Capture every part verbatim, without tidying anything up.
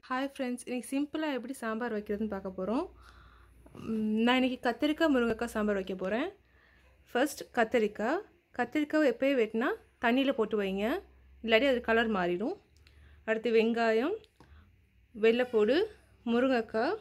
Hi friends, இன்றைக்கி சிம்பிளாக எப்படி சாம்பார் வைக்கிறதுன்னு பார்க்க போகிறோம். நான் இன்றைக்கி கத்திரிக்காய் முருங்கைக்காய் சாம்பார் வைக்க போகிறேன். ஃபர்ஸ்ட் கத்திரிக்காய் கத்திரிக்காய் எப்போயே வெட்டினா தண்ணியில் போட்டு வைங்க, இல்லாட்டி அது கலர் மாறிடும். அடுத்து வெங்காயம், வெள்ளைப்பூடு, முருங்கைக்காய்,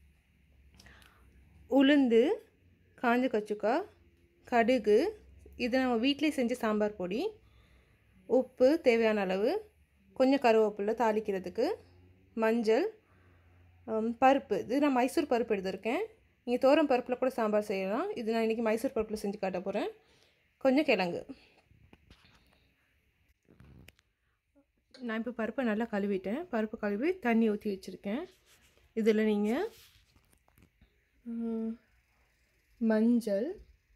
உளுந்து, காஞ்ச கச்சுக்காய், கடுகு, இது நம்ம வீட்டிலே செஞ்ச சாம்பார் பொடி, உப்பு தேவையான அளவு, கொஞ்சம் கருவேப்பிலை தாளிக்கிறதுக்கு, மஞ்சள், பருப்பு. இது நான் மைசூர் பருப்பு எடுத்திருக்கேன். நீங்கள் தோரம் பருப்பில் கூட சாம்பார் செய்யலாம். இது நான் இன்றைக்கி மைசூர் பருப்பில் செஞ்சு காட்ட போகிறேன். கொஞ்சம் கிழங்கு. நான் இப்போ பருப்பை நல்லா கழுவிட்டேன். பருப்பு கழுவி தண்ணி ஊற்றி வச்சுருக்கேன். இதில் நீங்கள் மஞ்சள்,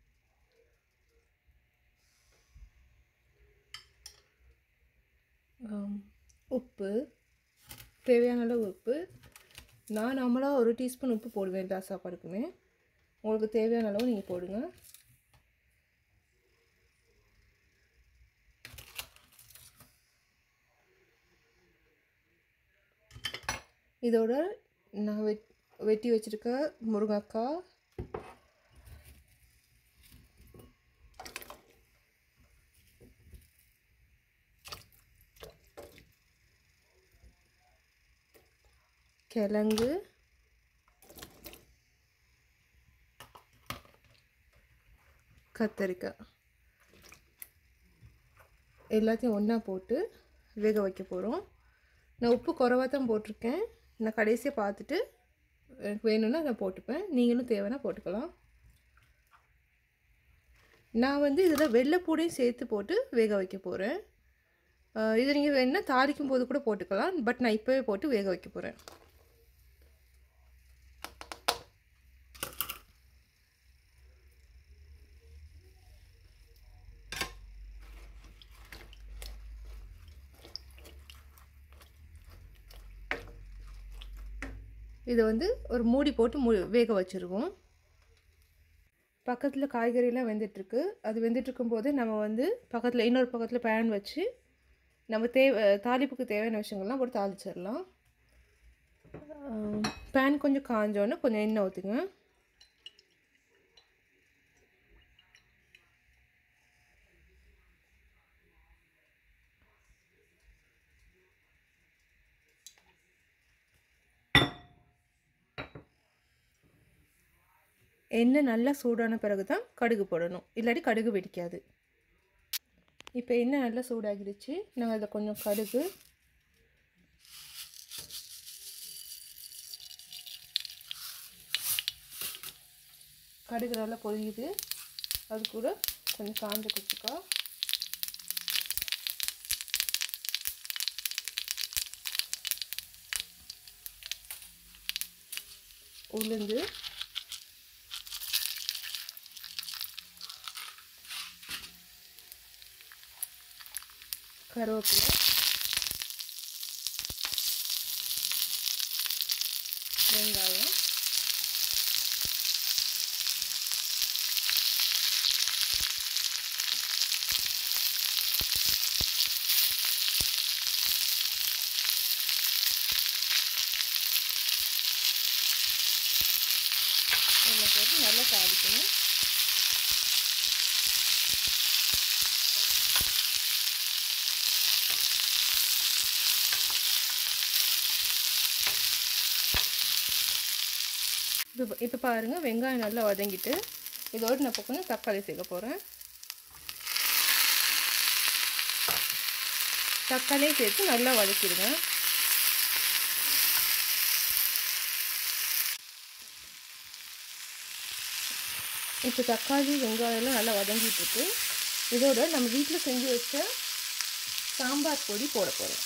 உப்பு தேவையான அளவு உப்பு. நான் நார்மலாக ஒரு டீஸ்பூன் உப்பு போடுவேன் எல்லா சாப்பாடுக்குமே. உங்களுக்கு தேவையான அளவு நீங்கள் போடுங்க. இதோட நான் வெட் வெட்டி வச்சுருக்க முருங்கைக்காய், கிழங்கு, கத்திரிக்காய் எல்லாத்தையும் ஒன்றா போட்டு வேக வைக்க போகிறோம். நான் உப்பு குறைவாக தான் போட்டிருக்கேன். நான் கடைசியாக பார்த்துட்டு எனக்கு வேணும்னா நான் போட்டுப்பேன். நீங்களும் தேவைன்னா போட்டுக்கலாம். நான் வந்து இதில் வெள்ளைப்பூடையும் சேர்த்து போட்டு வேக வைக்க போகிறேன். இது நீங்கள் வேணுன்னா தாளிக்கும் போது கூட போட்டுக்கலாம். பட் நான் இப்போவே போட்டு வேக வைக்க போகிறேன். இதை வந்து ஒரு மூடி போட்டு மூ வேக வச்சுருவோம். பக்கத்தில் காய்கறியெல்லாம் வெந்துட்டுருக்கு. அது வெந்துட்டுருக்கும் போது நம்ம வந்து பக்கத்தில் இன்னொரு பக்கத்தில் பேன் வச்சு நம்ம தேவை தாளிப்புக்கு தேவையான விஷயங்கள்லாம் போட்டு தாளிச்சிடலாம். பேன் கொஞ்சம் காஞ்சோன்னே கொஞ்சம் எண்ணெய் ஊற்றுங்க. எண்ணெய் நல்லா சூடான பிறகு தான் கடுகு போடணும், இல்லாட்டி கடுகு வெடிக்காது. இப்போ எண்ணெய் நல்லா சூடாகிடுச்சு. நாங்கள் அதில் கொஞ்சம் கடுகு, கடுகு நல்லா பொரியுது. அது கூட கொஞ்சம் காஞ்ச கத்திரிக்காய், உளுந்து, கருவேப்பிலை, வெங்காயம், எல்லாம் போட்டு நல்லா தாளிக்கணும். இப்போ இப்போ பாருங்கள், வெங்காயம் நல்லா வதங்கிட்டு இதோடு நான் இப்போ கொஞ்சம் தக்காளி சேர்க்க போகிறேன். தக்காளியை சேர்த்து நல்லா வதக்கிடுங்க. இப்போ தக்காளி வெங்காயம்லாம் நல்லா வதங்கிட்டுருக்கு. இதோட நம்ம வீட்டில் செஞ்சு வச்ச சாம்பார் பொடி போட போகிறோம்.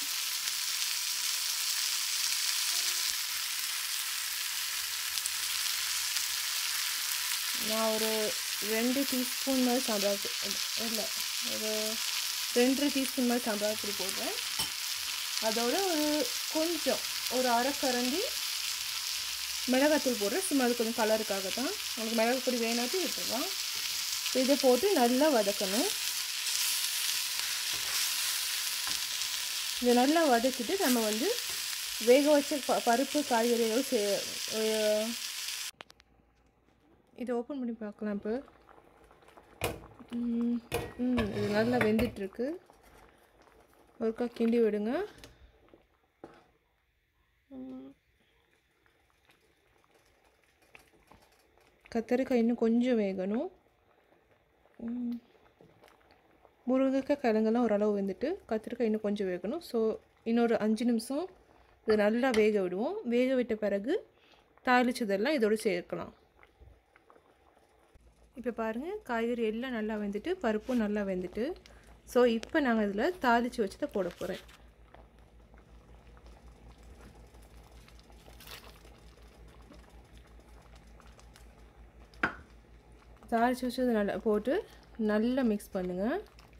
நான் ஒரு ரெண்டு டீஸ்பூன் மாதிரி சாம்பார் இல்லை ஒரு ரெண்டரை டீஸ்பூன் மாதிரி சாம்பார் பொடி போடுறேன். அதோட ஒரு கொஞ்சம் ஒரு அரை கரண்டி மிளகாத்தூள் போடுறேன். சும்மா அது கொஞ்சம் கலருக்காக தான். உங்களுக்கு மிளகாய் பொடி வேணாட்டி விட்டுடலாம். இதை போட்டு நல்லா வதக்கணும். இதை நல்லா வதக்கிட்டு நம்ம வந்து வேக வச்ச ப பருப்பு காய்கறிகள் சே இதை ஓப்பன் பண்ணி பார்க்கலாம். இப்போ ம் இது நல்லா வெந்துட்டுருக்கு. ஒருக்கா கிண்டி விடுங்க. கத்தரிக்காய் இன்னும் கொஞ்சம் வேகணும். முருங்கைக்காய் கிழங்கெல்லாம் ஓரளவு வெந்துட்டு கத்திரிக்காய் இன்னும் கொஞ்சம் வேகணும். ஸோ இன்னொரு அஞ்சு நிமிஷம் இது நல்லா வேக விடுவோம். வேக விட்ட பிறகு தாளிச்சதெல்லாம் இதோடு சேர்க்கலாம். இப்போ பாருங்கள், காய்கறி எல்லாம் நல்லா வெந்துட்டு பருப்பும் நல்லா வெந்துட்டு. ஸோ இப்போ நாங்கள் இதில் தாளித்து வச்சுட்டு போட போகிறேன். தாளித்து வச்சது நல்லா போட்டு நல்லா மிக்ஸ் பண்ணுங்கள்.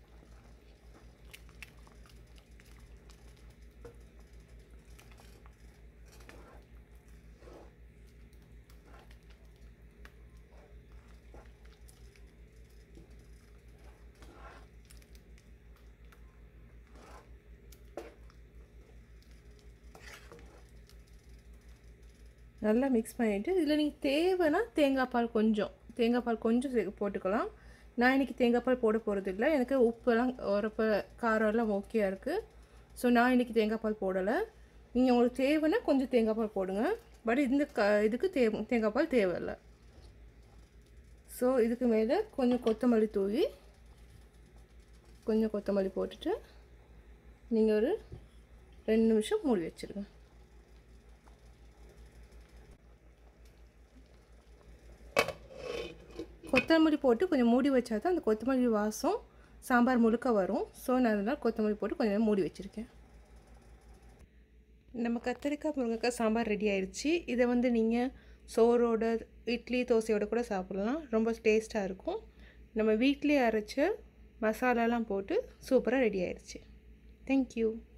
நல்லா மிக்ஸ் பண்ணிவிட்டு இதில் நீங்கள் தேவைன்னா தேங்காய் பால் கொஞ்சம் தேங்காய் பால் கொஞ்சம் போட்டுக்கலாம். நான் இன்றைக்கி தேங்காய் பால் போட போகிறது இல்லை. எனக்கு உப்பெல்லாம் உரப்பு காரம் எல்லாம் ஓகேயாக இருக்குது. ஸோ நான் இன்றைக்கி தேங்காய் பால் போடலை. நீங்கள் உங்களுக்கு தேவைன்னா கொஞ்சம் தேங்காய் பால் போடுங்க. பட் இந்த க இதுக்கு தே தேங்காய் பால் தேவையில்லை. ஸோ இதுக்கு மேலே கொஞ்சம் கொத்தமல்லி தூவி கொஞ்சம் கொத்தமல்லி போட்டுட்டு நீங்கள் ஒரு ரெண்டு நிமிஷம் மூடி வச்சுருங்க. கொத்தமல்லி போட்டு கொஞ்சம் மூடி வச்சா தான் அந்த கொத்தமல்லி வாசம் சாம்பார் முழுக்க வரும். ஸோ நான் அதனால் கொத்தமல்லி போட்டு கொஞ்சம் நேரம் மூடி வச்சுருக்கேன். நம்ம கத்திரிக்காய் முருங்கைக்காய் சாம்பார் ரெடி ஆயிடுச்சு. இதை வந்து நீங்கள் சோறோட இட்லி தோசையோட கூட சாப்பிட்லாம். ரொம்ப டேஸ்ட்டாக இருக்கும். நம்ம வீட்டிலே அரைச்ச மசாலாலாம் போட்டு சூப்பராக ரெடி ஆயிடுச்சு. தேங்க்யூ.